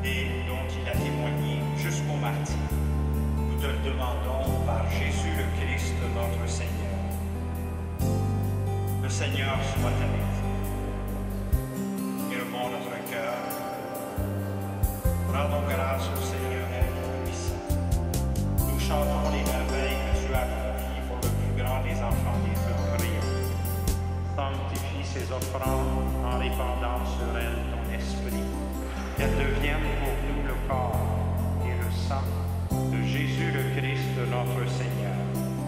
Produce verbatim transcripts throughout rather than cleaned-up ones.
et dont il a témoigné jusqu'au martyre. Nous te le demandons par Jésus le Christ, notre Seigneur. Le Seigneur soit avec vous. Élevons notre cœur. Rendons grâce au Seigneur Tout-Puissant. Nous chantons les merveilles que tu as accomplies pour le plus grand des enfants des hommes. Prions. Sanctifie ces offrandes en répandant sur elles ton esprit, qu'elles deviennent pour nous le corps et le sang de Jésus le Christ, notre Seigneur.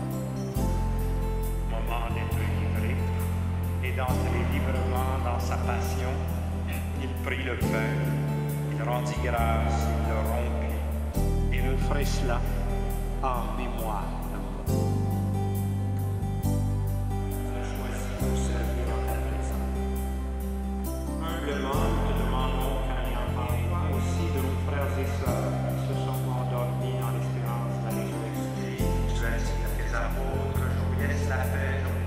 Moment d'être livré, et d'entrer librement dans sa passion, il prit le pain, il rendit grâce, il le rompit, et le ferait cela en mémoire de moi. Humblement, nous te demandons qu'en ayant parfois aussi de nos frères et sœurs qui se sont endormis dans l'espérance de la résurrection, tu as dit à tes apôtres, je vous laisse la paix,